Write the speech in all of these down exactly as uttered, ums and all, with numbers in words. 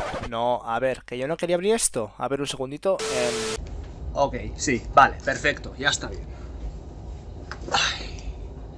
no, no, a ver, que yo no quería abrir esto. A ver, un segundito. Eh... Ok, sí, vale, perfecto, ya está bien. Ay.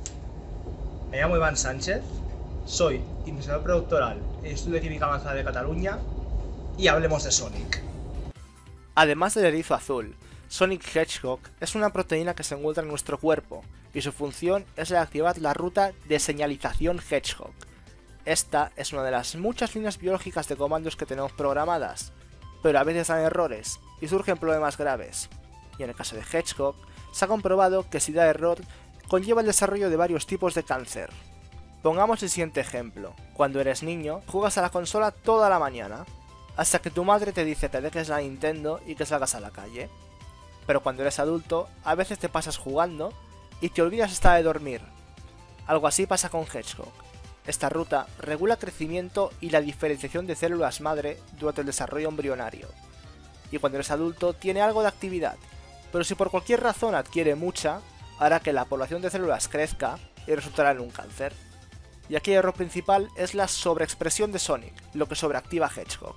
Me llamo Iván Sánchez, soy investigador productoral en el Instituto de Química Avanzada de Cataluña y hablemos de Sonic. Además del erizo azul, Sonic Hedgehog es una proteína que se encuentra en nuestro cuerpo y su función es la de activar la ruta de señalización Hedgehog. Esta es una de las muchas líneas biológicas de comandos que tenemos programadas, pero a veces dan errores y surgen problemas graves. Y en el caso de Hedgehog, se ha comprobado que si da error, conlleva el desarrollo de varios tipos de cáncer. Pongamos el siguiente ejemplo. Cuando eres niño, juegas a la consola toda la mañana, hasta que tu madre te dice que dejes la Nintendo y que salgas a la calle. Pero cuando eres adulto, a veces te pasas jugando y te olvidas hasta de dormir. Algo así pasa con Hedgehog. Esta ruta regula el crecimiento y la diferenciación de células madre durante el desarrollo embrionario. Y cuando eres adulto tiene algo de actividad, pero si por cualquier razón adquiere mucha, hará que la población de células crezca y resultará en un cáncer. Y aquí el error principal es la sobreexpresión de Sonic, lo que sobreactiva Hedgehog.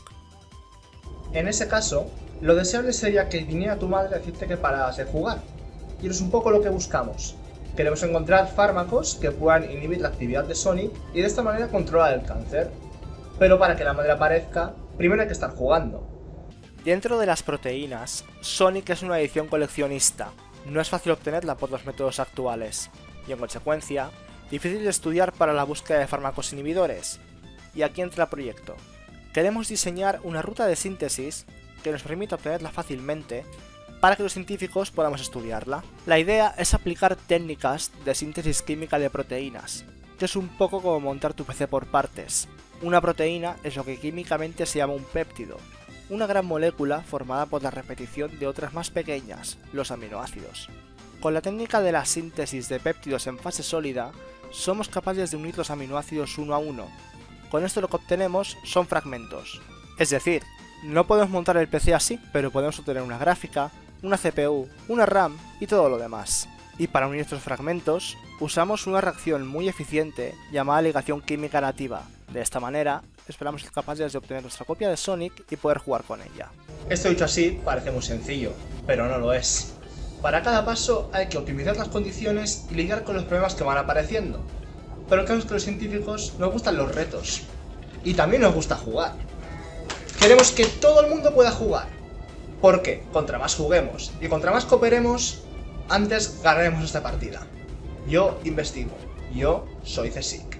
En ese caso, lo deseable sería que viniera tu madre a decirte que pararas de jugar. Y es un poco lo que buscamos. Queremos encontrar fármacos que puedan inhibir la actividad de Sonic y de esta manera controlar el cáncer. Pero para que la madre aparezca, primero hay que estar jugando. Dentro de las proteínas, Sonic es una edición coleccionista. No es fácil obtenerla por los métodos actuales, y en consecuencia, difícil de estudiar para la búsqueda de fármacos inhibidores. Y aquí entra el proyecto. Queremos diseñar una ruta de síntesis que nos permita obtenerla fácilmente para que los científicos podamos estudiarla. La idea es aplicar técnicas de síntesis química de proteínas, que es un poco como montar tu P C por partes. Una proteína es lo que químicamente se llama un péptido, una gran molécula formada por la repetición de otras más pequeñas, los aminoácidos. Con la técnica de la síntesis de péptidos en fase sólida, somos capaces de unir los aminoácidos uno a uno. Con esto lo que obtenemos son fragmentos. Es decir, no podemos montar el P C así, pero podemos obtener una gráfica, una C P U, una RAM y todo lo demás. Y para unir estos fragmentos, usamos una reacción muy eficiente llamada ligación química nativa. De esta manera, esperamos ser capaces de obtener nuestra copia de Sonic y poder jugar con ella. Esto dicho así parece muy sencillo, pero no lo es. Para cada paso hay que optimizar las condiciones y lidiar con los problemas que van apareciendo. Pero el caso es que a los científicos nos gustan los retos. Y también nos gusta jugar. Queremos que todo el mundo pueda jugar. Porque contra más juguemos y contra más cooperemos, antes ganaremos esta partida. Yo investigo. Yo soy CSIC.